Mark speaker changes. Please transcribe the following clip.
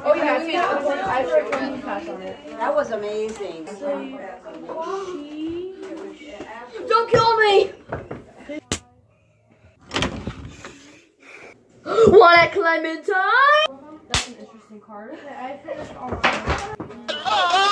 Speaker 1: Oh yeah, I wrote 20 pass on it.
Speaker 2: That was amazing.
Speaker 1: Don't kill me! Want a Clementine? That's an interesting card. I finished all mine.